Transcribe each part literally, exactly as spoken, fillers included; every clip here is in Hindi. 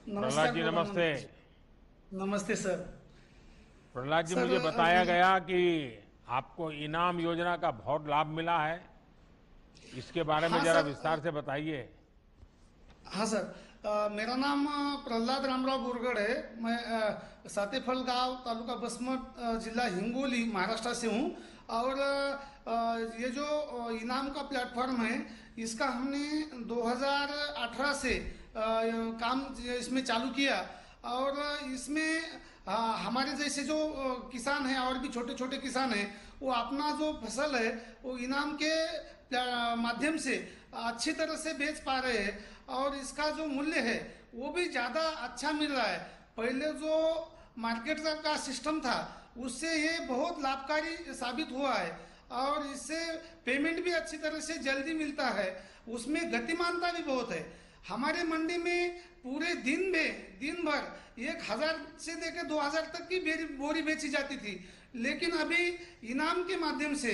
प्रहलाद नमस्कार जी नमस्ते। प्रधानमंत्री। नमस्ते सर। प्रहलाद जी, सर मुझे बताया अभी गया कि आपको इनाम योजना का बहुत लाभ मिला है। इसके बारे में हाँ जरा सर। विस्तार से बताइए। हाँ सर। अ, मेरा नाम अ, प्रहलाद रामराव बोरगढ़ है। मैं अ, सातेफल गांव तालुका बसमत अ, जिला हिंगोली महाराष्ट्र से हूँ। और अ, ये जो अ, इनाम का प्लेटफॉर्म है, इसका हमने दो हज़ार अठारह से अ, काम इसमें चालू किया। और इसमें अ, हमारे जैसे जो अ, किसान हैं और भी छोटे छोटे किसान हैं, वो अपना जो फसल है वो इनाम के अ, माध्यम से अच्छी तरह से बेच पा रहे हैं। और इसका जो मूल्य है वो भी ज़्यादा अच्छा मिल रहा है। पहले जो मार्केट का सिस्टम था उससे ये बहुत लाभकारी साबित हुआ है। और इससे पेमेंट भी अच्छी तरह से जल्दी मिलता है। उसमें गतिमानता भी बहुत है। हमारे मंडी में पूरे दिन में दिन भर एक हजार से लेकर दो हजार तक की बेरी- बोरी बेची जाती थी। लेकिन अभी इनाम के माध्यम से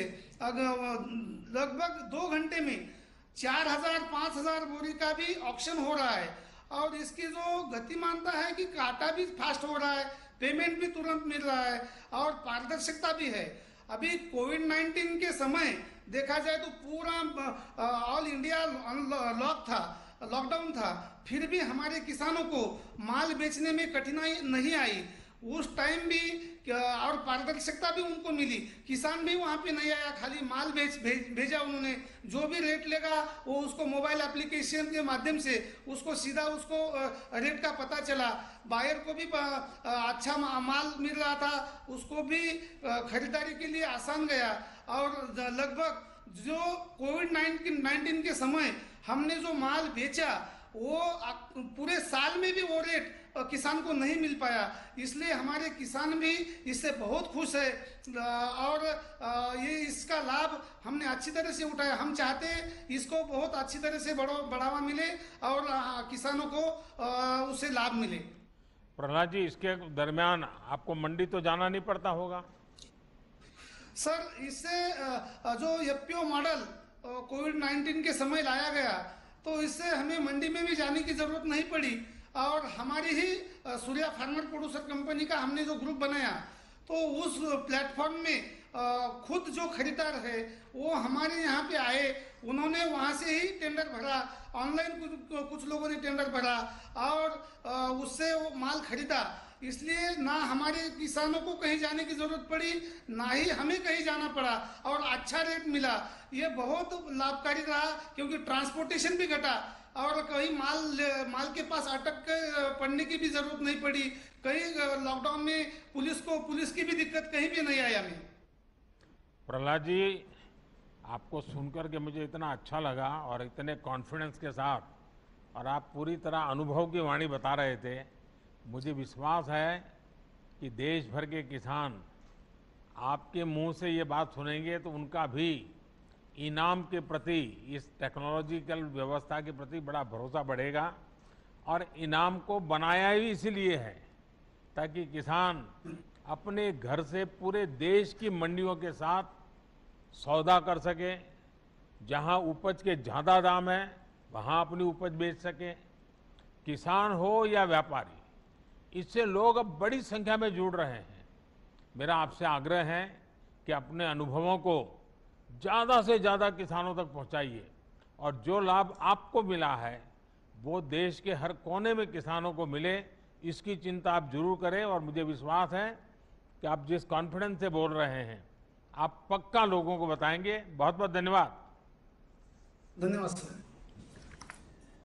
अग- लगभग दो घंटे में चार हजार पाँच हजार बोरी का भी ऑक्शन हो रहा है। और इसकी जो गतिमानता है कि काटा भी फास्ट हो रहा है, पेमेंट भी तुरंत मिल रहा है और पारदर्शिता भी है। अभी कोविड नाइन्टीन के समय देखा जाए तो पूरा ऑल इंडिया लॉक था, लॉकडाउन था, फिर भी हमारे किसानों को माल बेचने में कठिनाई नहीं आई। उस टाइम भी क्या- और पारदर्शिता भी उनको मिली। किसान भी वहाँ पे नहीं आया, खाली माल बेच भेज, भेजा उन्होंने। जो भी रेट लेगा वो उसको मोबाइल एप्लीकेशन के माध्यम से उसको सीधा उसको अ, रेट का पता चला। बायर को भी अ, अच्छा मा- माल मिल रहा था, उसको भी अ, खरीदारी के लिए आसान गया। और लगभग जो कोविड नाइन्टीन के समय हमने जो माल बेचा वो अ- पूरे साल में भी वो रेट अ, किसान को नहीं मिल पाया। इसलिए हमारे किसान भी इससे बहुत खुश है। अ, और अ, ये इसका लाभ हमने अच्छी तरह से उठाया। हम चाहते हैं इसको बहुत अच्छी तरह से बड़ो बढ़ावा मिले और अ, किसानों को अ, उससे लाभ मिले। प्रहलाद जी, इसके दरमियान आपको मंडी तो जाना नहीं पड़ता होगा। सर इससे अ, अ, जो एफपीओ मॉडल कोविड नाइन्टीन के समय लाया गया, तो इससे हमें मंडी में भी जाने की जरूरत नहीं पड़ी। और हमारी ही अ, सूर्या फार्मर प्रोड्यूसर कंपनी का हमने जो ग्रुप बनाया, तो उस प्लेटफॉर्म में अ, खुद जो खरीदार है वो हमारे यहाँ पे आए। उन्होंने वहाँ से ही टेंडर भरा, ऑनलाइन कुछ कुछ लोगों ने टेंडर भरा और अ, उससे वो माल खरीदा। इसलिए ना हमारे किसानों को कहीं जाने की जरूरत पड़ी, ना ही हमें कहीं जाना पड़ा और अच्छा रेट मिला। ये बहुत लाभकारी रहा क्योंकि ट्रांसपोर्टेशन भी घटा और कहीं माल माल के पास अटक के पड़ने की भी जरूरत नहीं पड़ी। कहीं लॉकडाउन में पुलिस को पुलिस की भी दिक्कत कहीं भी नहीं आई हमें। प्रहलाद जी, आपको सुनकर के मुझे इतना अच्छा लगा और इतने कॉन्फिडेंस के साथ, और आप पूरी तरह अनुभव की वाणी बता रहे थे। मुझे विश्वास है कि देश भर के किसान आपके मुंह से ये बात सुनेंगे तो उनका भी इनाम के प्रति, इस टेक्नोलॉजिकल व्यवस्था के प्रति बड़ा भरोसा बढ़ेगा। और इनाम को बनाया ही इसीलिए है ताकि किसान अपने घर से पूरे देश की मंडियों के साथ सौदा कर सके। जहां उपज के ज़्यादा दाम है वहां अपनी उपज बेच सके। किसान हो या व्यापारी, इससे लोग अब बड़ी संख्या में जुड़ रहे हैं। मेरा आपसे आग्रह है कि अपने अनुभवों को ज़्यादा से ज़्यादा किसानों तक पहुंचाइए। और जो लाभ आपको मिला है वो देश के हर कोने में किसानों को मिले, इसकी चिंता आप जरूर करें। और मुझे विश्वास है कि आप जिस कॉन्फिडेंस से बोल रहे हैं, आप पक्का लोगों को बताएंगे। बहुत बहुत धन्यवाद। धन्यवाद सर।